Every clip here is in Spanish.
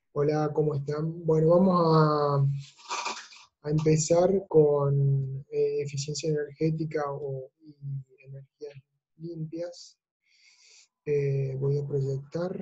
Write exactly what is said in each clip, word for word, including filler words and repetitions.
Hola, ¿cómo están? Bueno, vamos a, a empezar con eh, eficiencia energética o, y energías limpias. Eh, voy a proyectar.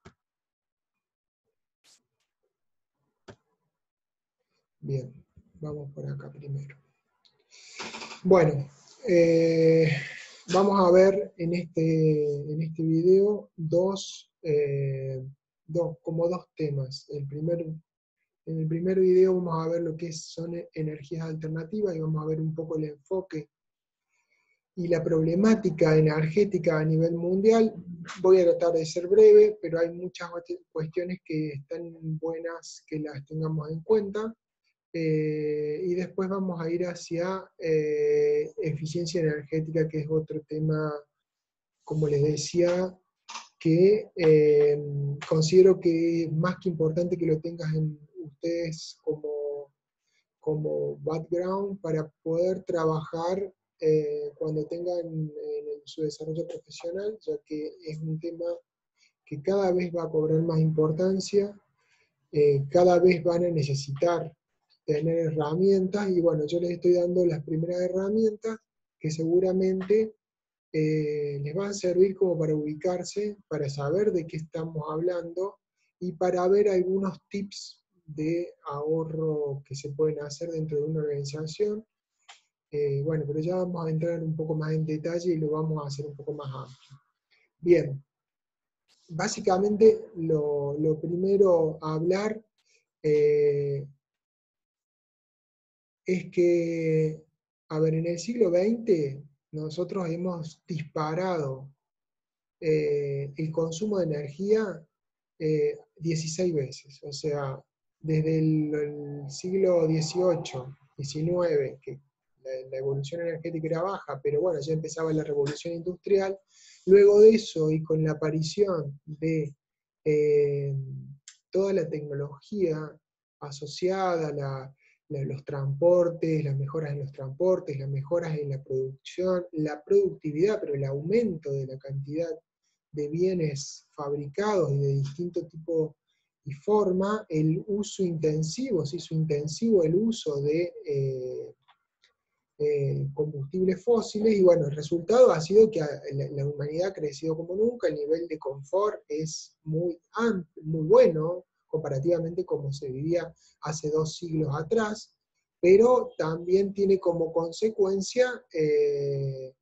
Bien, vamos por acá primero. Bueno, eh, vamos a ver en este, en este video dos, eh, dos, como dos temas. El primer, en el primer video vamos a ver lo que son energías alternativas y vamos a ver un poco el enfoque y la problemática energética a nivel mundial. Voy a tratar de ser breve, pero hay muchas cuestiones que están buenas que las tengamos en cuenta. Eh, y después vamos a ir hacia eh, eficiencia energética, que es otro tema, como les decía, que eh, considero que es más que importante que lo tengas en ustedes como, como background para poder trabajar eh, cuando tengan en su desarrollo profesional, ya que es un tema que cada vez va a cobrar más importancia, eh, cada vez van a necesitar tener herramientas, y bueno, yo les estoy dando las primeras herramientas que seguramente eh, les van a servir como para ubicarse, para saber de qué estamos hablando y para ver algunos tips de ahorro que se pueden hacer dentro de una organización. Eh, bueno, pero ya vamos a entrar un poco más en detalle y lo vamos a hacer un poco más amplio. Bien, básicamente lo, lo primero a hablar eh, es que, a ver, en el siglo veinte nosotros hemos disparado eh, el consumo de energía eh, dieciséis veces. O sea, desde el, el siglo dieciocho, diecinueve, que la, la evolución energética era baja, pero bueno, ya empezaba la revolución industrial. Luego de eso, y con la aparición de eh, toda la tecnología asociada a la, la, los transportes, las mejoras en los transportes, las mejoras en la producción, la productividad, pero el aumento de la cantidad de bienes fabricados y de distinto tipo y forma, el uso intensivo, se hizo intensivo el uso de eh, eh, combustibles fósiles, y bueno, el resultado ha sido que la, la humanidad ha crecido como nunca, el nivel de confort es muy amplio, muy bueno, comparativamente como se vivía hace dos siglos atrás, pero también tiene como consecuencia eh,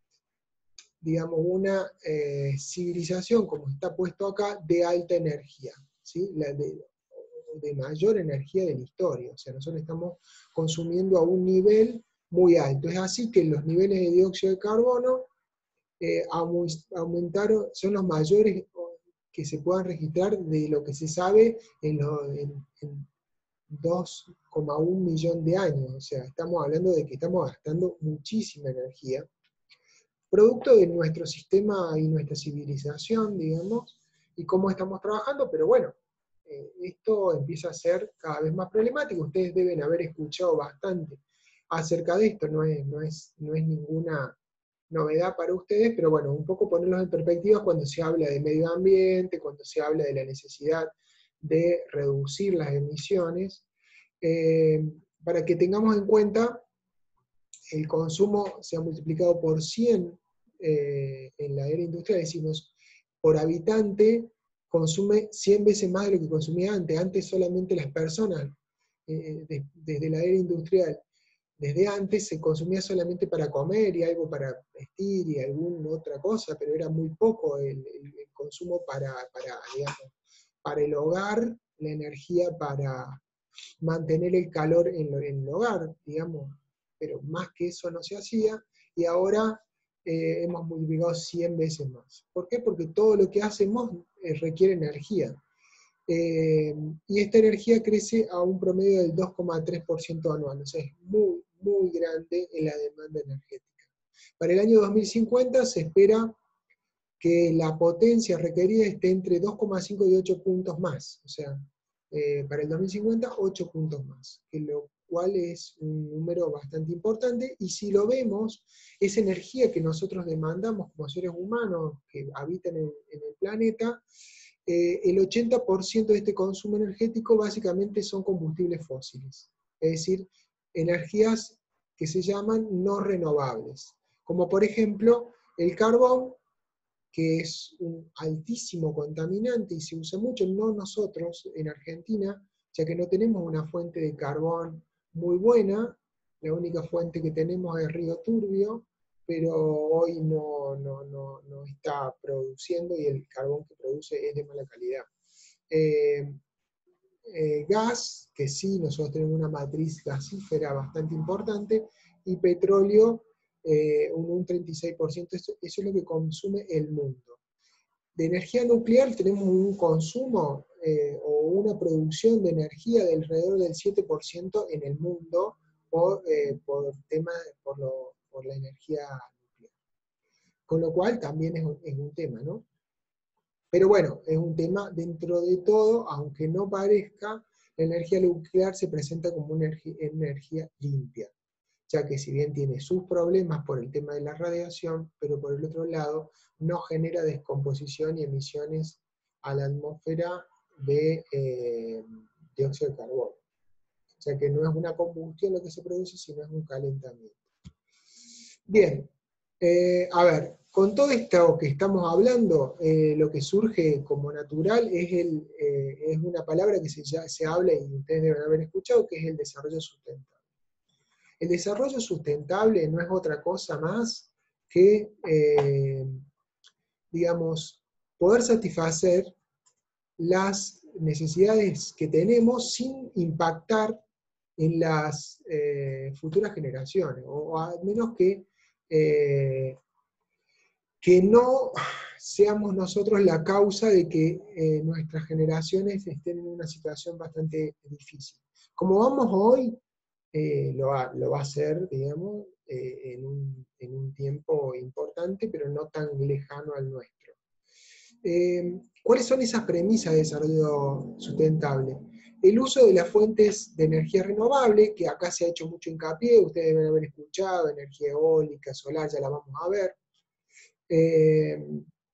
digamos, una eh, civilización, como está puesto acá, de alta energía, ¿sí? La de, de mayor energía de la historia. O sea, nosotros estamos consumiendo a un nivel muy alto. Es así que los niveles de dióxido de carbono eh, aumentaron, son los mayores que se puedan registrar de lo que se sabe en, lo, en, en dos coma uno millón de años. O sea, estamos hablando de que estamos gastando muchísima energía, producto de nuestro sistema y nuestra civilización, digamos, y cómo estamos trabajando, pero bueno, eh, esto empieza a ser cada vez más problemático. Ustedes deben haber escuchado bastante acerca de esto, no es, no es, no es ninguna novedad para ustedes, pero bueno, un poco ponerlos en perspectiva cuando se habla de medio ambiente, cuando se habla de la necesidad de reducir las emisiones, eh, para que tengamos en cuenta el consumo se ha multiplicado por cien eh, en la era industrial, decimos, por habitante consume cien veces más de lo que consumía antes. Antes solamente las personas, eh, de, desde la era industrial, desde antes se consumía solamente para comer y algo para vestir y alguna otra cosa, pero era muy poco el, el, el consumo para, para, digamos, para el hogar, la energía para mantener el calor en, lo, en el hogar, digamos, pero más que eso no se hacía, y ahora eh, hemos multiplicado cien veces más. ¿Por qué? Porque todo lo que hacemos eh, requiere energía. Eh, y esta energía crece a un promedio del dos coma tres por ciento anual, o sea, es muy, muy grande en la demanda energética. Para el año dos mil cincuenta se espera que la potencia requerida esté entre dos coma cinco y ocho puntos más, o sea, eh, para el dos mil cincuenta, ocho puntos más, que lo cual es un número bastante importante, y si lo vemos, esa energía que nosotros demandamos como seres humanos que habitan en, en el planeta, eh, el ochenta por ciento de este consumo energético básicamente son combustibles fósiles, es decir, energías que se llaman no renovables, como por ejemplo el carbón, que es un altísimo contaminante y se usa mucho, no nosotros en Argentina, ya que no tenemos una fuente de carbón muy buena, la única fuente que tenemos es Río Turbio, pero hoy no, no, no, no está produciendo y el carbón que produce es de mala calidad. Eh, eh, gas, que sí, nosotros tenemos una matriz gasífera bastante importante, y petróleo, eh, un, un treinta y seis por ciento, eso, eso es lo que consume el mundo. De energía nuclear tenemos un consumo eh, o una producción de energía de alrededor del siete por ciento en el mundo por, eh, por, tema, por, lo, por la energía nuclear. Con lo cual también es un, es un tema, ¿no? Pero bueno, es un tema dentro de todo, aunque no parezca, la energía nuclear se presenta como una energía, energía limpia, ya que si bien tiene sus problemas por el tema de la radiación, pero por el otro lado no genera descomposición y emisiones a la atmósfera de eh, dióxido de carbono. O sea que no es una combustión lo que se produce, sino es un calentamiento. Bien, eh, a ver, con todo esto que estamos hablando, eh, lo que surge como natural es, el, eh, es una palabra que se, ya, se habla y ustedes deben haber escuchado, que es el desarrollo sustentable. El desarrollo sustentable no es otra cosa más que, eh, digamos, poder satisfacer las necesidades que tenemos sin impactar en las eh, futuras generaciones, o al menos que, eh, que no seamos nosotros la causa de que eh, nuestras generaciones estén en una situación bastante difícil. Como vamos hoy, eh, lo, va, lo va a hacer, digamos, eh, en, un, en un tiempo importante, pero no tan lejano al nuestro. Eh, ¿Cuáles son esas premisas de desarrollo sustentable? El uso de las fuentes de energía renovable, que acá se ha hecho mucho hincapié, ustedes deben haber escuchado, energía eólica, solar, ya la vamos a ver. Eh,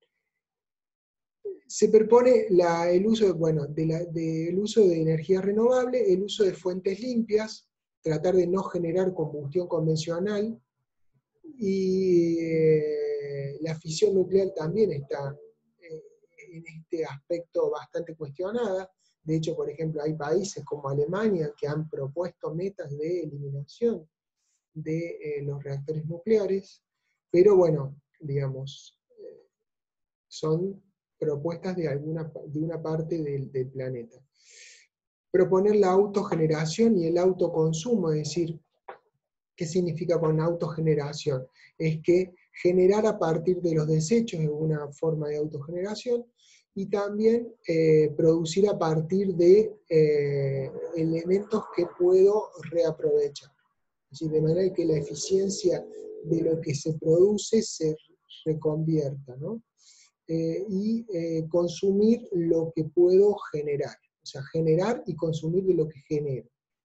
se propone la, el, uso, bueno, de la, de, el uso de energía renovable, el uso de fuentes limpias, tratar de no generar combustión convencional, y eh, la fisión nuclear también está eh, en este aspecto bastante cuestionada. De hecho, por ejemplo, hay países como Alemania que han propuesto metas de eliminación de eh, los reactores nucleares, pero bueno, digamos, eh, son propuestas de, alguna, de una parte del, del planeta. Proponer la autogeneración y el autoconsumo, es decir, ¿qué significa con autogeneración? Es que generar a partir de los desechos es una forma de autogeneración, y también eh, producir a partir de eh, elementos que puedo reaprovechar. ¿Sí? De manera que la eficiencia de lo que se produce se reconvierta, ¿no? Eh, y eh, consumir lo que puedo generar. O sea, generar y consumir de lo que genero.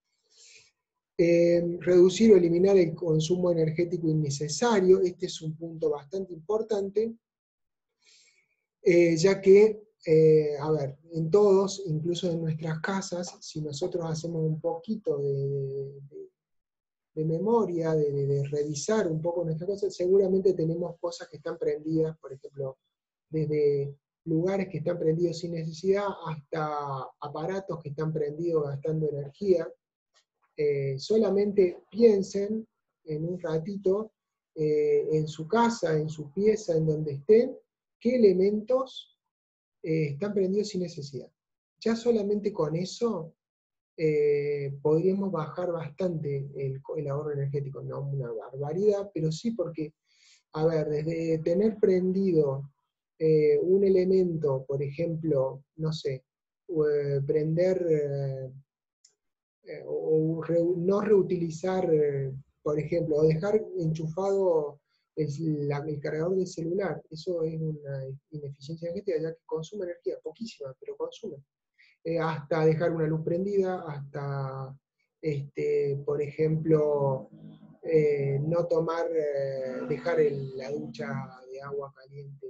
Eh, reducir o eliminar el consumo energético innecesario, este es un punto bastante importante, eh, ya que, eh, a ver, en todos, incluso en nuestras casas, si nosotros hacemos un poquito de, de, de memoria, de, de, de revisar un poco nuestras cosas, seguramente tenemos cosas que están prendidas, por ejemplo, desde lugares que están prendidos sin necesidad, hasta aparatos que están prendidos gastando energía. Eh, solamente piensen en un ratito eh, en su casa, en su pieza, en donde estén, qué elementos eh, están prendidos sin necesidad. Ya solamente con eso eh, podríamos bajar bastante el, el ahorro energético, no una barbaridad, pero sí porque, a ver, desde tener prendido eh, un elemento, por ejemplo, no sé, eh, prender... Eh, Eh, o re, no reutilizar, eh, por ejemplo, o dejar enchufado el, la, el cargador del celular. Eso es una ineficiencia energética, ya que consume energía, poquísima, pero consume. Eh, hasta dejar una luz prendida, hasta, este, por ejemplo, eh, no tomar, eh, dejar el, la ducha de agua caliente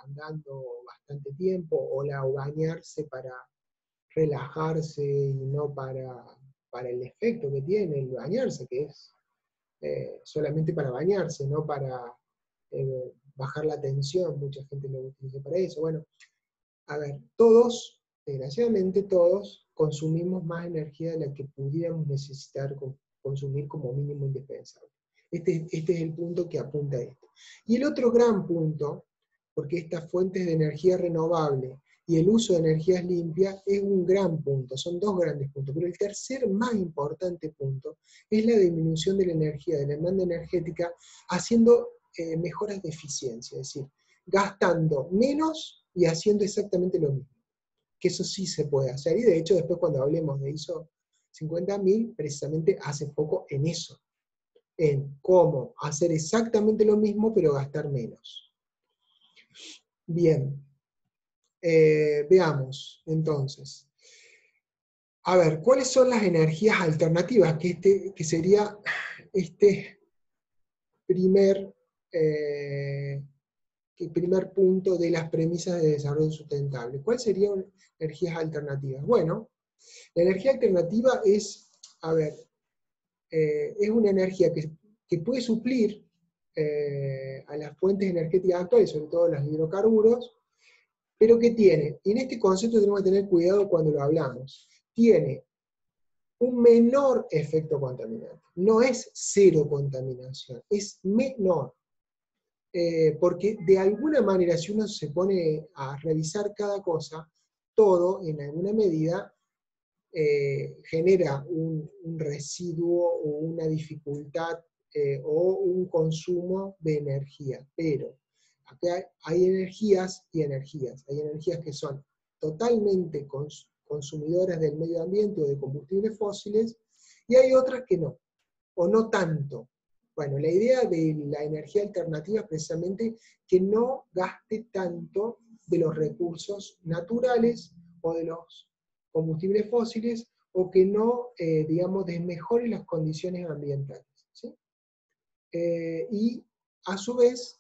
andando bastante tiempo, o, la, o bañarse para relajarse y no para, para el efecto que tiene el bañarse, que es eh, solamente para bañarse, no para eh, bajar la tensión. Mucha gente lo utiliza para eso. Bueno, a ver, todos, desgraciadamente todos, consumimos más energía de la que pudiéramos necesitar consumir como mínimo indispensable. Este, este es el punto que apunta a esto. Y el otro gran punto, porque estas fuentes de energía renovable y el uso de energías limpias es un gran punto, son dos grandes puntos, pero el tercer más importante punto es la disminución de la energía, de la demanda energética, haciendo eh, mejoras de eficiencia, es decir, gastando menos y haciendo exactamente lo mismo. Que eso sí se puede hacer, y de hecho después cuando hablemos de I S O cincuenta mil, precisamente hace foco en eso, en cómo hacer exactamente lo mismo pero gastar menos. Bien, eh, veamos entonces. A ver, ¿cuáles son las energías alternativas? Que, este, que sería este primer, eh, el primer punto de las premisas de desarrollo sustentable. ¿Cuáles serían energías alternativas? Bueno, la energía alternativa es, a ver, eh, es una energía que, que puede suplir eh, a las fuentes energéticas actuales, sobre todo los hidrocarburos, pero que tiene, y en este concepto tenemos que tener cuidado cuando lo hablamos, tiene un menor efecto contaminante. No es cero contaminación, es menor. Eh, porque de alguna manera, si uno se pone a revisar cada cosa, todo en alguna medida eh, genera un, un residuo o una dificultad eh, o un consumo de energía. Pero acá hay, hay energías y energías. Hay energías que son totalmente cons consumidoras del medio ambiente o de combustibles fósiles, y hay otras que no, o no tanto. Bueno, la idea de la energía alternativa es precisamente que no gaste tanto de los recursos naturales o de los combustibles fósiles, o que no, eh, digamos, desmejore las condiciones ambientales, ¿sí? Eh, y a su vez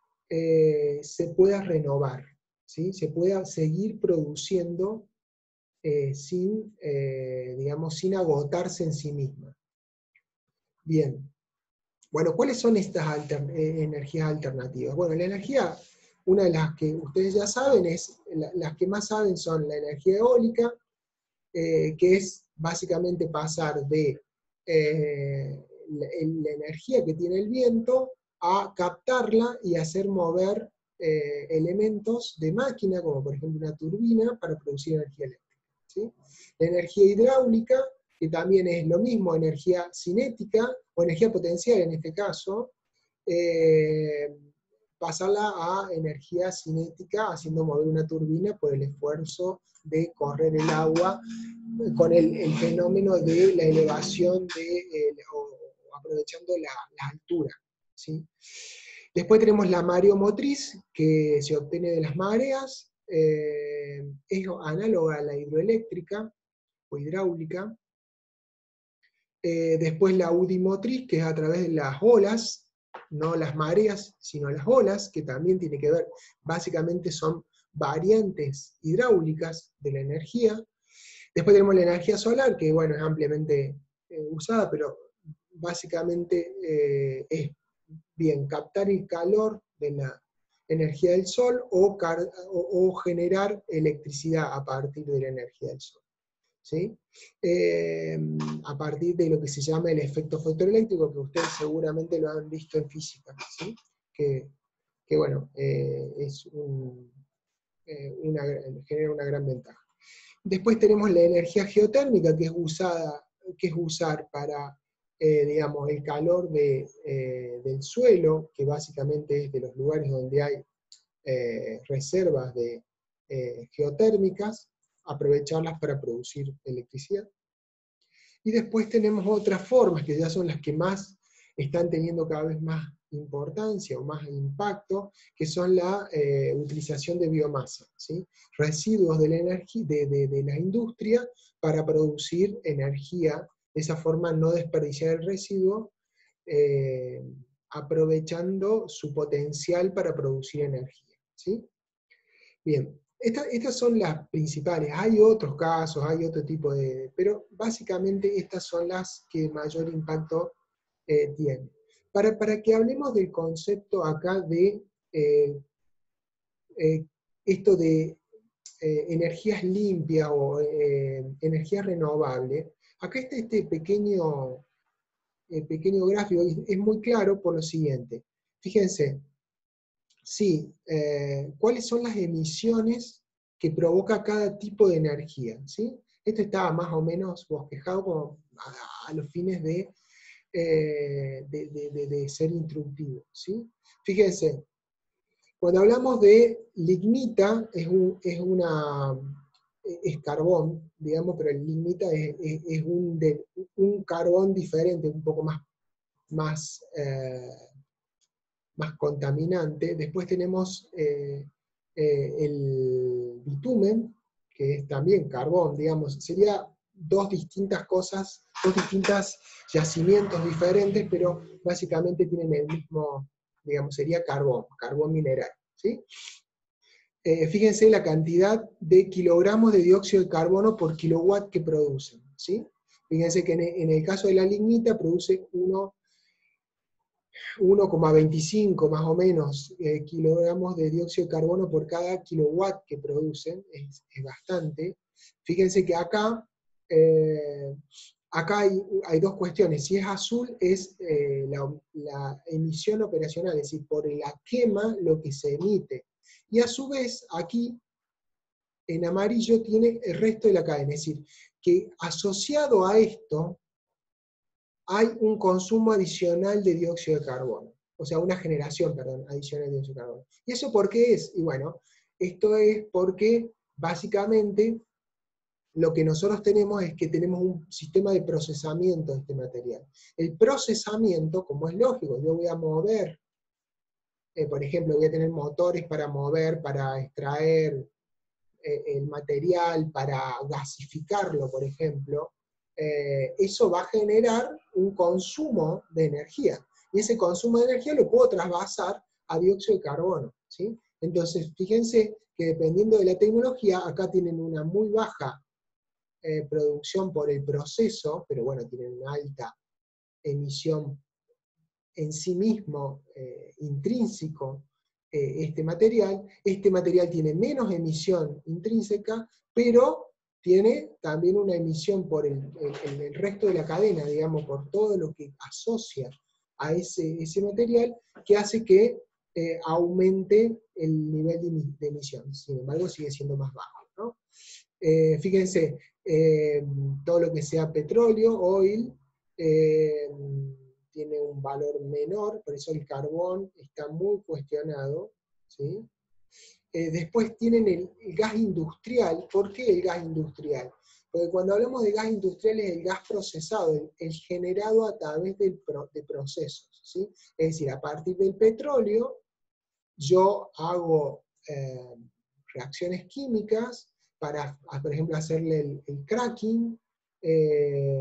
eh, se pueda renovar, ¿sí? Se pueda seguir produciendo eh, sin, eh, digamos, sin agotarse en sí misma. Bien. Bueno, ¿cuáles son estas alter, eh, energías alternativas? Bueno, la energía, una de las que ustedes ya saben, es, la, las que más saben son la energía eólica, eh, que es básicamente pasar de eh, la, la energía que tiene el viento a captarla y hacer mover eh, elementos de máquina, como por ejemplo una turbina, para producir energía eléctrica, ¿sí? La energía hidráulica, que también es lo mismo, energía cinética, o energía potencial en este caso, eh, pasarla a energía cinética, haciendo mover una turbina por el esfuerzo de correr el agua con el, el fenómeno de la elevación, de, eh, o, aprovechando la, la altura, ¿sí? Después tenemos la mareomotriz, que se obtiene de las mareas, eh, es análoga a la hidroeléctrica o hidráulica. Eh, después la udimotriz, que es a través de las olas, no las mareas, sino las olas, que también tiene que ver, básicamente son variantes hidráulicas de la energía. Después tenemos la energía solar, que bueno, es ampliamente eh, usada, pero básicamente eh, es bien captar el calor de la energía del sol o, o, o generar electricidad a partir de la energía del sol, ¿sí? Eh, a partir de lo que se llama el efecto fotoeléctrico, que ustedes seguramente lo han visto en física, ¿sí? que, que bueno, eh, es un, eh, una, genera una gran ventaja. Después tenemos la energía geotérmica, que es usada, que es usar para, eh, digamos, el calor de, eh, del suelo, que básicamente es de los lugares donde hay eh, reservas de, eh, geotérmicas, aprovecharlas para producir electricidad. Y después tenemos otras formas, que ya son las que más están teniendo cada vez más importancia o más impacto, que son la eh, utilización de biomasa, ¿sí? Residuos de la, energía, de, de, de la industria para producir energía, de esa forma no desperdiciar el residuo, eh, aprovechando su potencial para producir energía, ¿sí? Bien, esta- estas son las principales. Hay otros casos, hay otro tipo de... Pero básicamente estas son las que mayor impacto eh, tienen. Para, para que hablemos del concepto acá de eh, eh, esto de eh, energías limpias o eh, energía renovable, acá está este pequeño, eh, pequeño gráfico, y es muy claro por lo siguiente. Fíjense, sí, eh, cuáles son las emisiones que provoca cada tipo de energía, ¿sí? Esto está más o menos bosquejado como a, a los fines de, eh, de, de, de, de ser instructivo, ¿sí? Fíjense, cuando hablamos de lignita, es, un, es una es carbón, digamos, pero el lignita es, es, es un, de, un carbón diferente, un poco más, más, eh, más contaminante. Después tenemos eh, eh, el bitumen, que es también carbón, digamos, sería dos distintas cosas, dos distintos yacimientos diferentes, pero básicamente tienen el mismo, digamos, sería carbón, carbón mineral, ¿sí? Eh, fíjense la cantidad de kilogramos de dióxido de carbono por kilowatt que producen, ¿sí? Fíjense que en el, en el caso de la lignita produce uno coma veinticinco más o menos eh, kilogramos de dióxido de carbono por cada kilowatt que producen, es, es bastante. Fíjense que acá, eh, acá hay, hay dos cuestiones. Si es azul es eh, la, la emisión operacional, es decir, por la quema lo que se emite. Y a su vez, aquí, en amarillo, tiene el resto de la cadena. Es decir, que asociado a esto, hay un consumo adicional de dióxido de carbono. O sea, una generación, perdón, adicional de dióxido de carbono. ¿Y eso por qué es? Y bueno, esto es porque, básicamente, lo que nosotros tenemos es que tenemos un sistema de procesamiento de este material. El procesamiento, como es lógico, yo voy a mover, eh, por ejemplo, voy a tener motores para mover, para extraer eh, el material, para gasificarlo, por ejemplo, eh, eso va a generar un consumo de energía. Y ese consumo de energía lo puedo trasvasar a dióxido de carbono, ¿sí? Entonces, fíjense que dependiendo de la tecnología, acá tienen una muy baja eh, producción por el proceso, pero bueno, tienen una alta emisión en sí mismo, eh, intrínseco, eh, este material. Este material tiene menos emisión intrínseca, pero tiene también una emisión por el, el, el resto de la cadena, digamos, por todo lo que asocia a ese, ese material, que hace que eh, aumente el nivel de, de emisión. Sin embargo, sigue siendo más bajo, ¿no? Eh, fíjense, eh, todo lo que sea petróleo, oil, eh, tiene un valor menor, por eso el carbón está muy cuestionado, ¿sí? Eh, después tienen el, el gas industrial. ¿Por qué el gas industrial? Porque cuando hablamos de gas industrial es el gas procesado, el, el generado a través del pro, de procesos, ¿sí? Es decir, a partir del petróleo, yo hago eh, reacciones químicas para, por ejemplo, hacerle el, el cracking, eh,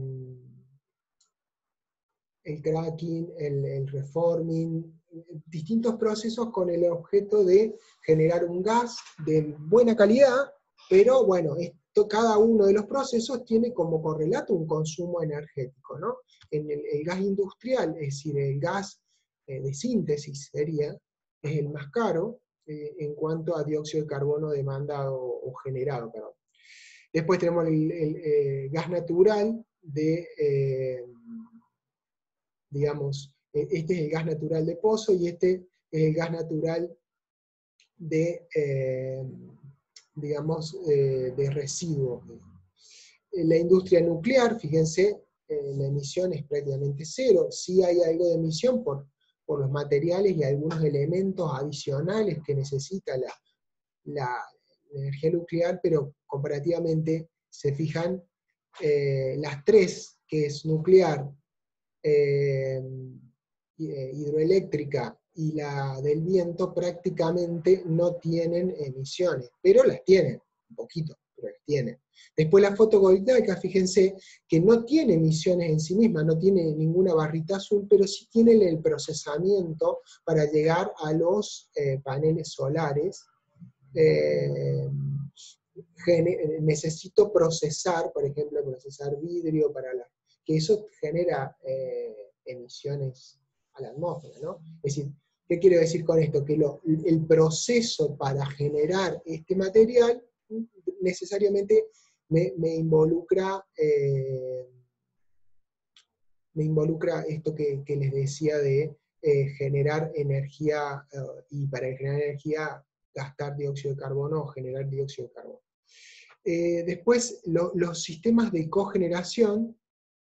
el cracking, el, el reforming, distintos procesos con el objeto de generar un gas de buena calidad, pero bueno, esto, cada uno de los procesos tiene como correlato un consumo energético, ¿no? En el, el gas industrial, es decir, el gas eh, de síntesis sería, es el más caro eh, en cuanto a dióxido de carbono demandado o generado, perdón. Después tenemos el, el eh, gas natural de... Eh, digamos, este es el gas natural de pozo y este es el gas natural de, eh, digamos, eh, de residuos. La industria nuclear, fíjense, eh, la emisión es prácticamente cero. Sí hay algo de emisión por, por los materiales y algunos elementos adicionales que necesita la, la, la energía nuclear, pero comparativamente, se fijan, eh, las tres, que es nuclear, eh, hidroeléctrica y la del viento, prácticamente no tienen emisiones, pero las tienen, un poquito, pero las tienen. Después la fotovoltaica, fíjense que no tiene emisiones en sí misma, no tiene ninguna barrita azul, pero sí tiene el procesamiento para llegar a los eh, paneles solares, eh, necesito procesar, por ejemplo, procesar vidrio para la, que eso genera eh, emisiones a la atmósfera, ¿no? Es decir, ¿qué quiero decir con esto? Que lo, el proceso para generar este material necesariamente me, me involucra eh, me involucra esto que, que les decía de eh, generar energía, uh, y para generar energía gastar dióxido de carbono o generar dióxido de carbono. Eh, después, lo, los sistemas de cogeneración,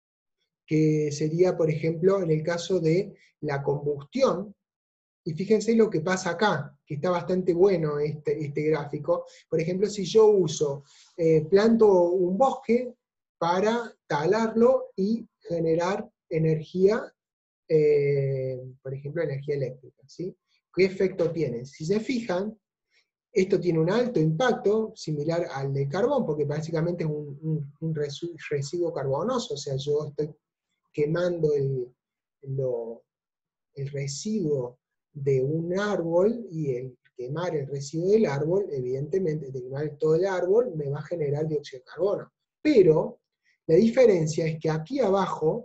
que sería, por ejemplo, en el caso de la combustión, y fíjense lo que pasa acá, que está bastante bueno este, este gráfico. Por ejemplo, si yo uso, eh, planto un bosque para talarlo y generar energía, eh, por ejemplo, energía eléctrica, ¿sí? ¿Qué efecto tiene? Si se fijan, esto tiene un alto impacto, similar al de carbón, porque básicamente es un, un, un residuo carbonoso, o sea, yo estoy quemando el, lo, el residuo de un árbol, y el quemar el residuo del árbol, evidentemente, de quemar todo el árbol, me va a generar dióxido de carbono. Pero la diferencia es que aquí abajo,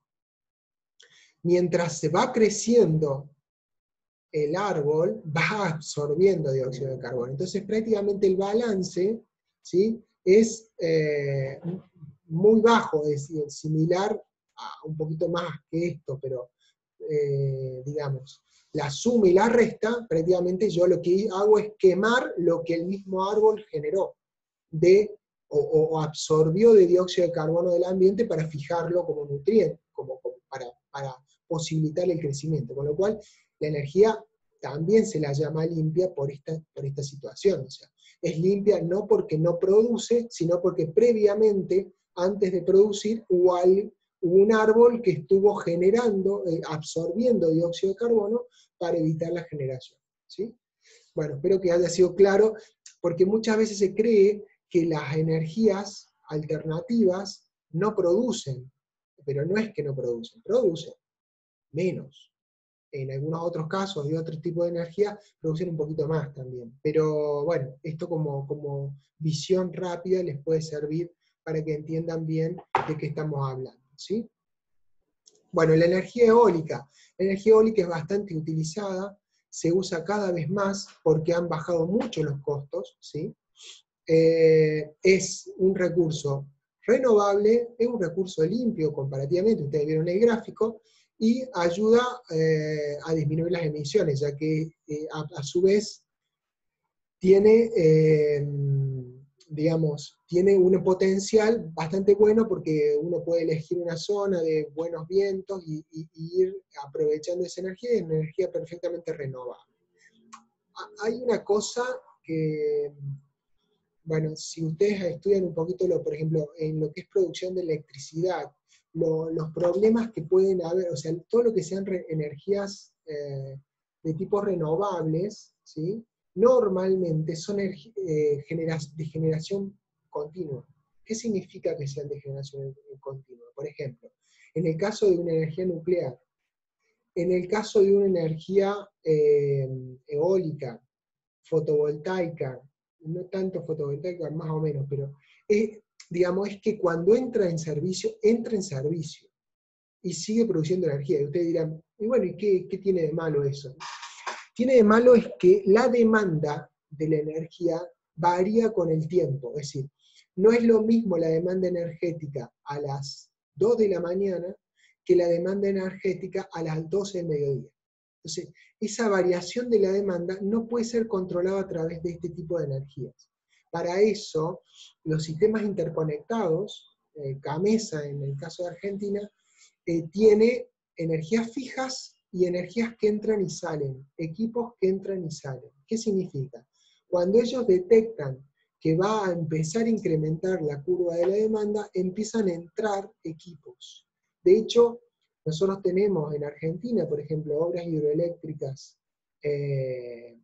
mientras se va creciendo el árbol, va absorbiendo dióxido de carbono. Entonces prácticamente el balance, ¿sí?, es eh, muy bajo, es decir, similar a un poquito más que esto, pero eh, digamos, la suma y la resta, prácticamente yo lo que hago es quemar lo que el mismo árbol generó de, o, o absorbió de dióxido de carbono del ambiente para fijarlo como nutriente, como, como para, para posibilitar el crecimiento. Con lo cual, la energía también se la llama limpia por esta, por esta situación. O sea, es limpia no porque no produce, sino porque previamente, antes de producir, hubo, al, hubo un árbol que estuvo generando, eh, absorbiendo dióxido de carbono para evitar la generación, ¿sí? Bueno, espero que haya sido claro, porque muchas veces se cree que las energías alternativas no producen, pero no es que no producen, producen menos. En algunos otros casos de otro tipo de energía producen un poquito más también. Pero bueno, esto como, como visión rápida les puede servir para que entiendan bien de qué estamos hablando, ¿sí? Bueno, la energía eólica. La energía eólica es bastante utilizada, se usa cada vez más porque han bajado mucho los costos, ¿sí? Eh, es un recurso renovable, es un recurso limpio comparativamente, ustedes vieron el gráfico, y ayuda eh, a disminuir las emisiones, ya que eh, a, a su vez tiene, eh, digamos, tiene un potencial bastante bueno porque uno puede elegir una zona de buenos vientos y, y, y ir aprovechando esa energía, y es una energía perfectamente renovable. Hay una cosa que, bueno, si ustedes estudian un poquito, lo, por ejemplo, en lo que es producción de electricidad, lo, los problemas que pueden haber, o sea, todo lo que sean re, energías eh, de tipo renovables, ¿sí?, normalmente son eh, genera, de generación continua. ¿Qué significa que sean de generación continua? Por ejemplo, en el caso de una energía nuclear, en el caso de una energía eh, eólica, fotovoltaica, no tanto fotovoltaica, más o menos, pero es, digamos, es que cuando entra en servicio, entra en servicio y sigue produciendo energía. Y ustedes dirán, y bueno, ¿y qué, qué tiene de malo eso? Tiene de malo es que la demanda de la energía varía con el tiempo, es decir, no es lo mismo la demanda energética a las dos de la mañana que la demanda energética a las doce del mediodía. Entonces, esa variación de la demanda no puede ser controlada a través de este tipo de energías. Para eso, los sistemas interconectados, eh, CAMESA en el caso de Argentina, eh, tiene energías fijas y energías que entran y salen, equipos que entran y salen. ¿Qué significa? Cuando ellos detectan que va a empezar a incrementar la curva de la demanda, empiezan a entrar equipos. De hecho, nosotros tenemos en Argentina, por ejemplo, obras hidroeléctricas eh,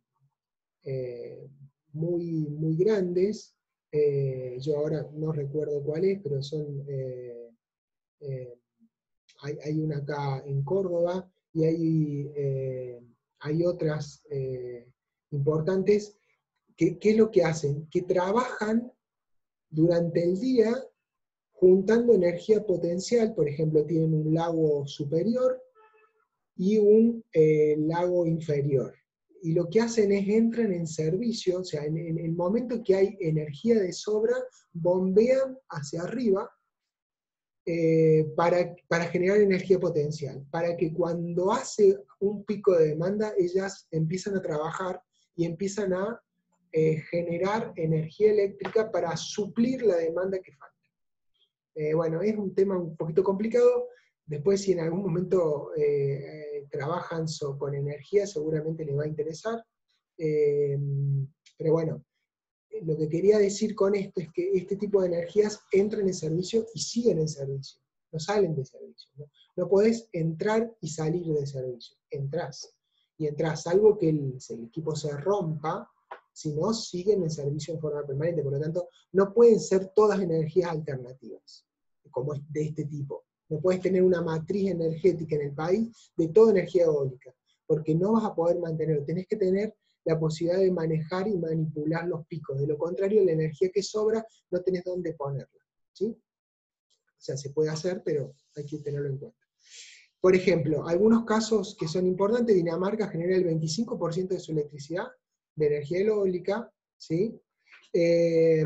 eh, muy, muy grandes. Eh, yo ahora no recuerdo cuál es, pero son... Eh, eh, hay, hay una acá en Córdoba y hay, eh, hay otras eh, importantes ¿qué, qué es lo que hacen? Que trabajan durante el día juntando energía potencial, por ejemplo, tienen un lago superior y un eh, lago inferior. Y lo que hacen es entran en servicio, o sea, en, en el momento que hay energía de sobra, bombean hacia arriba eh, para, para generar energía potencial, para que cuando hace un pico de demanda, ellas empiezan a trabajar y empiezan a eh, generar energía eléctrica para suplir la demanda que falta. Eh, bueno, es un tema un poquito complicado. Después, si en algún momento eh, eh, trabajan so, con energía, seguramente les va a interesar. Eh, pero bueno, lo que quería decir con esto es que este tipo de energías entran en servicio y siguen en servicio. No salen de servicio. No, no podés entrar y salir de servicio. Entrás. Y entrás, salvo que el, el equipo se rompa, si no, siguen en servicio en forma permanente. Por lo tanto, no pueden ser todas energías alternativas, como de este tipo. No puedes tener una matriz energética en el país de toda energía eólica, porque no vas a poder mantenerlo. Tenés que tener la posibilidad de manejar y manipular los picos. De lo contrario, la energía que sobra no tenés dónde ponerla. ¿Sí? O sea, se puede hacer, pero hay que tenerlo en cuenta. Por ejemplo, algunos casos que son importantes, Dinamarca genera el veinticinco por ciento de su electricidad de energía eólica, ¿sí? Eh,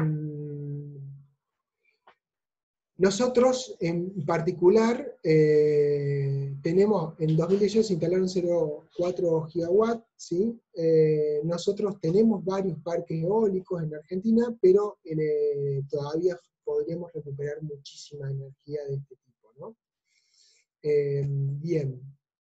nosotros, en particular, eh, tenemos, en dos mil dieciocho se instalaron cero coma cuatro gigawatts, ¿sí? Eh, nosotros tenemos varios parques eólicos en Argentina, pero eh, todavía podríamos recuperar muchísima energía de este tipo, ¿no? Eh, bien.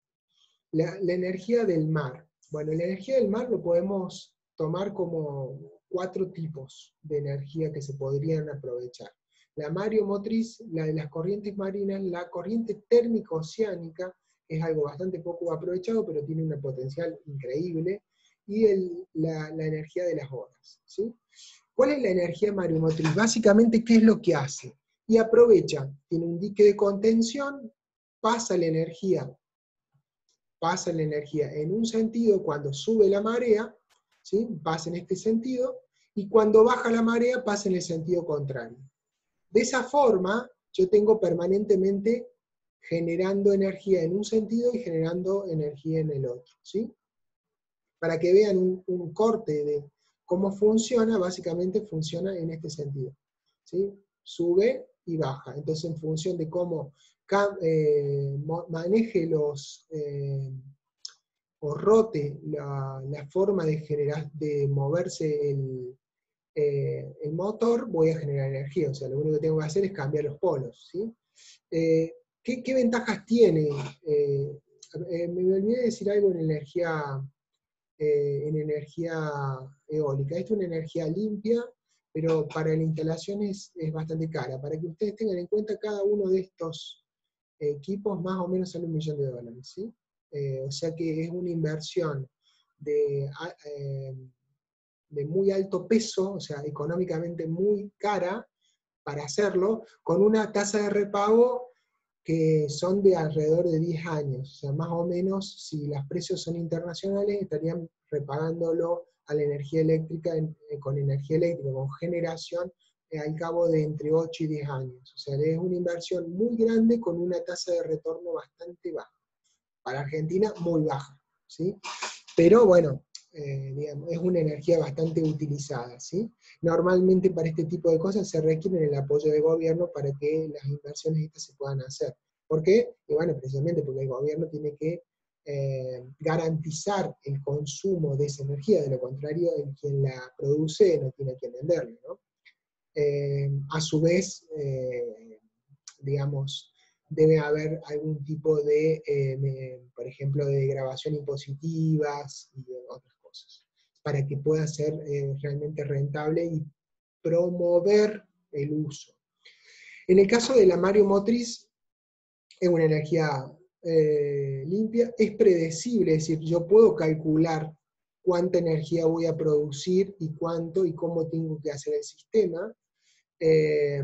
La, la energía del mar. Bueno, la energía del mar lo podemos tomar como cuatro tipos de energía que se podrían aprovechar. La mareomotriz, la de las corrientes marinas, la corriente térmica oceánica, es algo bastante poco aprovechado, pero tiene un potencial increíble, y el, la, la energía de las olas, ¿sí? ¿Cuál es la energía mareomotriz? Básicamente, ¿qué es lo que hace? Y aprovecha, tiene un dique de contención, pasa la energía pasa la energía en un sentido cuando sube la marea, ¿sí? Pasa en este sentido, y cuando baja la marea pasa en el sentido contrario. De esa forma, yo tengo permanentemente generando energía en un sentido y generando energía en el otro, ¿sí? Para que vean un, un corte de cómo funciona, básicamente funciona en este sentido, ¿sí? Sube y baja. Entonces, en función de cómo eh, maneje los... Eh, o rote la, la forma de, generar, de moverse el, eh, el motor, voy a generar energía. O sea, lo único que tengo que hacer es cambiar los polos, ¿sí? Eh, ¿qué, ¿qué, ventajas tiene? Eh, eh, me olvidé de decir algo en energía, eh, en energía eólica. Esto es una energía limpia, pero para la instalación es, es bastante cara. Para que ustedes tengan en cuenta, cada uno de estos equipos más o menos sale un millón de dólares, ¿sí? Eh, o sea que es una inversión de, eh, de muy alto peso, o sea, económicamente muy cara para hacerlo, con una tasa de repago que son de alrededor de diez años. O sea, más o menos, si los precios son internacionales, estarían repagándolo a la energía eléctrica en, eh, con energía eléctrica, con generación, eh, al cabo de entre ocho y diez años. O sea, es una inversión muy grande con una tasa de retorno bastante baja. Para Argentina, muy baja, ¿sí? Pero bueno, eh, digamos, es una energía bastante utilizada, ¿sí? Normalmente para este tipo de cosas se requiere el apoyo del gobierno para que las inversiones estas se puedan hacer. ¿Por qué? Y bueno, precisamente porque el gobierno tiene que eh, garantizar el consumo de esa energía, de lo contrario, el quien la produce no tiene a quién venderle, ¿no? Eh, a su vez, eh, digamos, debe haber algún tipo de, eh, por ejemplo, de grabación impositivas y otras cosas, para que pueda ser eh, realmente rentable y promover el uso. En el caso de la mareomotriz, es una energía eh, limpia, es predecible, es decir, yo puedo calcular cuánta energía voy a producir y cuánto y cómo tengo que hacer el sistema. Eh,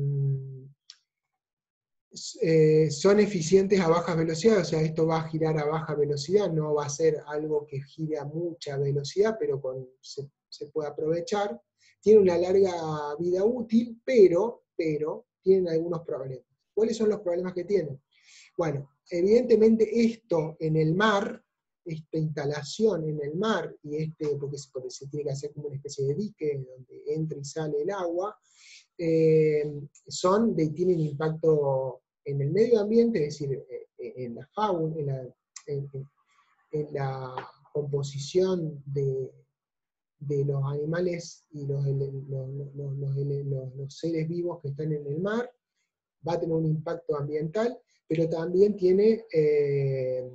Eh, son eficientes a bajas velocidades, o sea, esto va a girar a baja velocidad, no va a ser algo que gire a mucha velocidad, pero con, se, se puede aprovechar, tiene una larga vida útil, pero, pero tienen algunos problemas. ¿Cuáles son los problemas que tienen? Bueno, evidentemente esto en el mar, esta instalación en el mar, y este, porque se, porque se tiene que hacer como una especie de dique donde entra y sale el agua, eh, son de, tienen impacto en el medio ambiente, es decir, en la fauna, en la, en, en la composición de, de los animales y los, los, los, los, los seres vivos que están en el mar, va a tener un impacto ambiental, pero también tiene eh,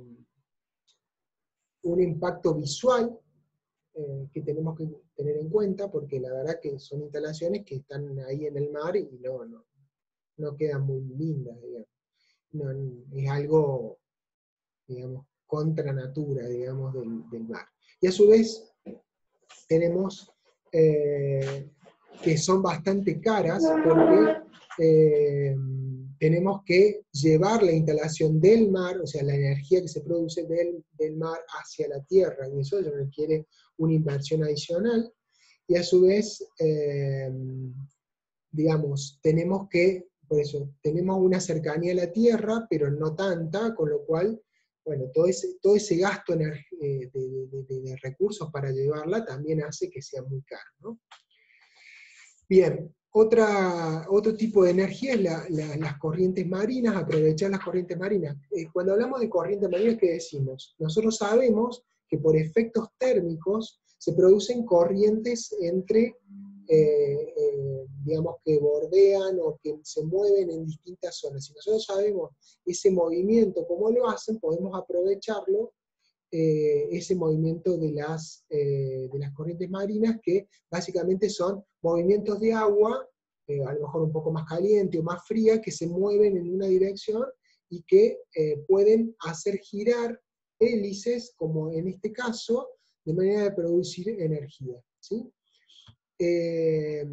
un impacto visual eh, que tenemos que tener en cuenta, porque la verdad que son instalaciones que están ahí en el mar y no, no, no quedan muy lindas, digamos. No, es algo, digamos, contra natura, digamos, del, del mar. Y a su vez tenemos eh, que son bastante caras porque eh, tenemos que llevar la instalación del mar, o sea, la energía que se produce del, del mar hacia la tierra, y eso requiere una inversión adicional, y a su vez, eh, digamos, tenemos que, por eso, tenemos una cercanía a la tierra, pero no tanta, con lo cual, bueno, todo ese, todo ese gasto de, de, de, de recursos para llevarla también hace que sea muy caro, ¿no? Bien, otra, otro tipo de energía es la, la, las corrientes marinas, aprovechar las corrientes marinas. Eh, cuando hablamos de corrientes marinas, ¿qué decimos? Nosotros sabemos que por efectos térmicos se producen corrientes entre, eh, eh, digamos, que bordean o que se mueven en distintas zonas. Si nosotros sabemos ese movimiento, cómo lo hacen, podemos aprovecharlo, Eh, ese movimiento de las, eh, de las corrientes marinas, que básicamente son movimientos de agua, eh, a lo mejor un poco más caliente o más fría, que se mueven en una dirección y que eh, pueden hacer girar hélices, como en este caso, de manera de producir energía, ¿sí? Eh,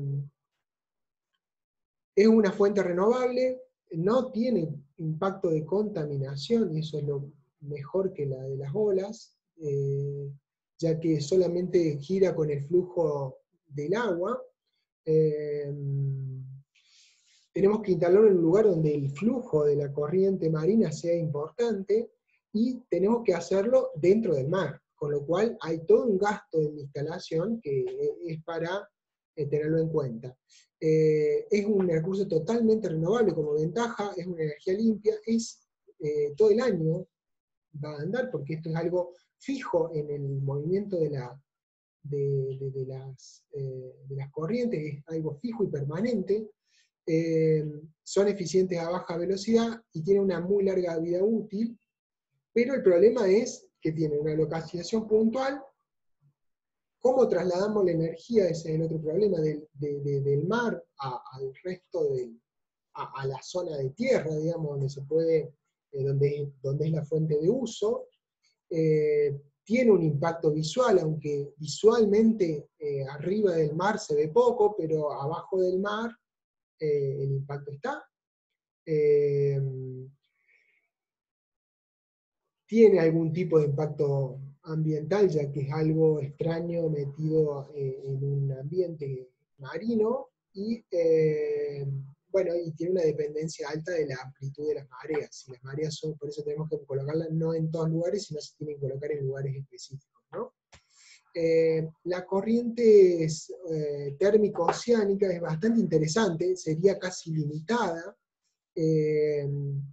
es una fuente renovable, no tiene impacto de contaminación, y eso es lo mejor que la de las olas, eh, ya que solamente gira con el flujo del agua. Eh, tenemos que instalarlo en un lugar donde el flujo de la corriente marina sea importante, y tenemos que hacerlo dentro del mar, con lo cual hay todo un gasto de instalación que es para eh, tenerlo en cuenta. Eh, es un recurso totalmente renovable como ventaja, es una energía limpia, es eh, todo el año va a andar, porque esto es algo fijo en el movimiento de, la, de, de, de, las, eh, de las corrientes, es algo fijo y permanente. Eh, son eficientes a baja velocidad y tienen una muy larga vida útil, pero el problema es que tienen una localización puntual. ¿Cómo trasladamos la energía? Ese es el otro problema, del, de, de, del mar a, al resto de, a, a la zona de tierra, digamos, donde se puede, eh, donde, donde es la fuente de uso. Eh, tiene un impacto visual, aunque visualmente eh, arriba del mar se ve poco, pero abajo del mar eh, el impacto está. Eh, tiene algún tipo de impacto ambiental, ya que es algo extraño metido eh, en un ambiente marino, y eh, bueno, y tiene una dependencia alta de la amplitud de las mareas. Y las mareas son, por eso tenemos que colocarlas no en todos lugares, sino se tienen que colocar en lugares específicos, ¿no? Eh, la corriente eh, térmico-oceánica es bastante interesante, sería casi limitada. Eh,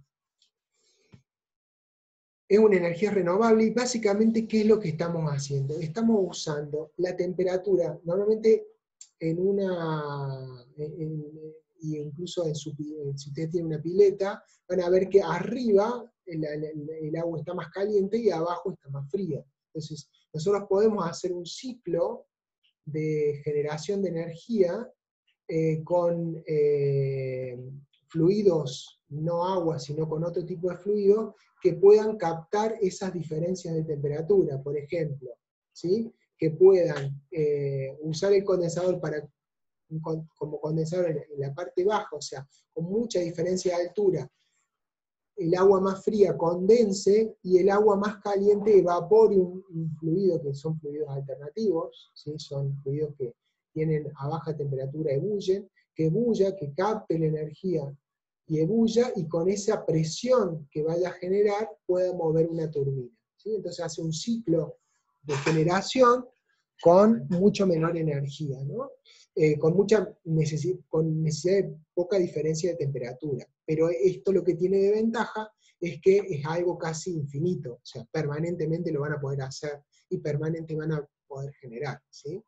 es una energía renovable, y básicamente, ¿qué es lo que estamos haciendo? Estamos usando la temperatura, normalmente en una, en, en, y incluso en su, si usted tiene una pileta, van a ver que arriba el, el, el agua está más caliente y abajo está más fría. Entonces, nosotros podemos hacer un ciclo de generación de energía eh, con eh, fluidos, no agua, sino con otro tipo de fluido, que puedan captar esas diferencias de temperatura, por ejemplo, ¿sí? Que puedan eh, usar el condensador para, como condensador en la parte baja, o sea, con mucha diferencia de altura, el agua más fría condense y el agua más caliente evapore un, un fluido, que son fluidos alternativos, ¿sí? Son fluidos que tienen a baja temperatura, ebullen, que ebulla, que capte la energía y ebulla, y con esa presión que vaya a generar pueda mover una turbina, ¿sí? Entonces hace un ciclo de generación con mucho menor energía, ¿no? Eh, con, mucha necesi con necesidad de poca diferencia de temperatura. Pero esto lo que tiene de ventaja es que es algo casi infinito, o sea, permanentemente lo van a poder hacer y permanentemente van a poder generar, ¿sí?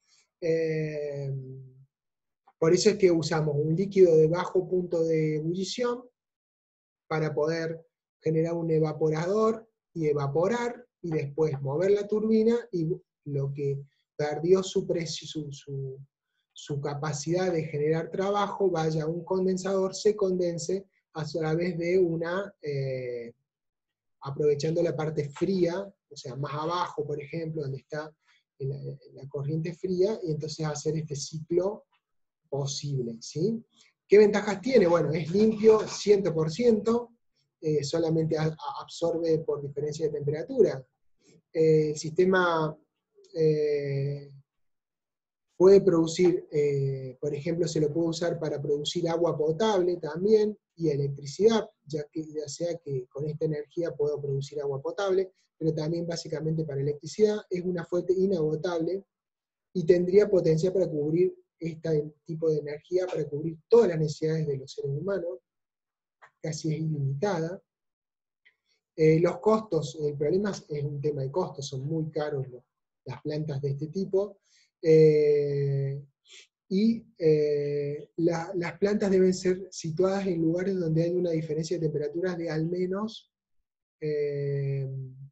Eh, por eso es que usamos un líquido de bajo punto de ebullición para poder generar un evaporador y evaporar, y después mover la turbina, y lo que perdió su, precio, su, su, su capacidad de generar trabajo vaya a un condensador, se condense a través de una, eh, aprovechando la parte fría, o sea, más abajo, por ejemplo, donde está la, la corriente fría, y entonces hacer este ciclo posible, ¿sí? ¿Qué ventajas tiene? Bueno, es limpio cien por ciento, eh, solamente a, a absorbe por diferencia de temperatura. Eh, el sistema eh, puede producir, eh, por ejemplo, se lo puede usar para producir agua potable también, y electricidad, ya, que, ya sea que con esta energía puedo producir agua potable, pero también básicamente para electricidad. Es una fuente inagotable y tendría potencia para cubrir este tipo de energía, para cubrir todas las necesidades de los seres humanos, casi es ilimitada. Eh, los costos, el problema es un tema de costos, son muy caros los, las plantas de este tipo, eh, y eh, la, las plantas deben ser situadas en lugares donde hay una diferencia de temperaturas de al menos eh,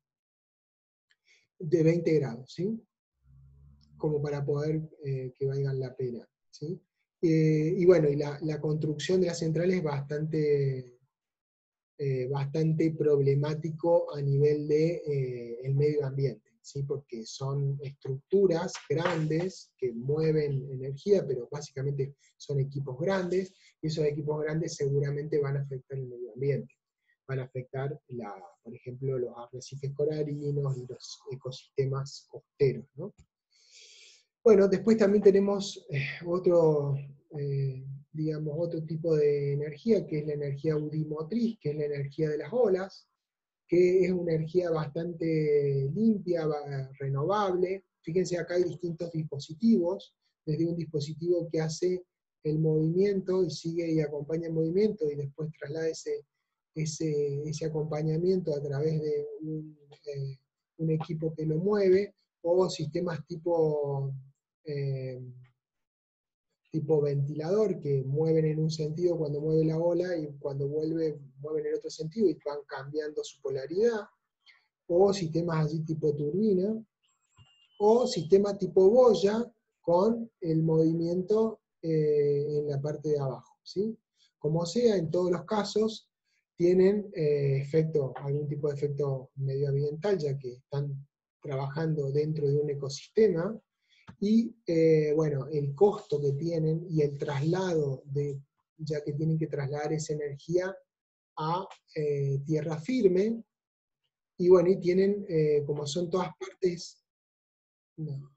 de veinte grados, ¿sí? Como para poder eh, que valgan la pena, ¿sí? Eh, y bueno, y la, la construcción de las centrales es bastante, eh, bastante problemático a nivel de, eh, el medio ambiente, ¿sí? Porque son estructuras grandes que mueven energía, pero básicamente son equipos grandes, y esos equipos grandes seguramente van a afectar el medio ambiente. Van a afectar, la, por ejemplo, los arrecifes coralinos y los ecosistemas costeros, ¿no? Bueno, después también tenemos eh, otro, eh, digamos, otro tipo de energía, que es la energía audimotriz, que es la energía de las olas, que es una energía bastante limpia, renovable. Fíjense, acá hay distintos dispositivos, desde un dispositivo que hace el movimiento y sigue y acompaña el movimiento, y después traslada ese, ese, ese acompañamiento a través de un, eh, un equipo que lo mueve, o sistemas tipo Eh, tipo ventilador, que mueven en un sentido cuando mueve la ola, y cuando vuelve mueven en otro sentido y van cambiando su polaridad, o sistemas así tipo turbina, o sistema tipo boya con el movimiento eh, en la parte de abajo, ¿sí? Como sea, en todos los casos tienen eh, efecto, algún tipo de efecto medioambiental, ya que están trabajando dentro de un ecosistema. Y eh, bueno, el costo que tienen y el traslado, de, ya que tienen que trasladar esa energía a eh, tierra firme, y bueno, y tienen, eh, como son todas partes, no,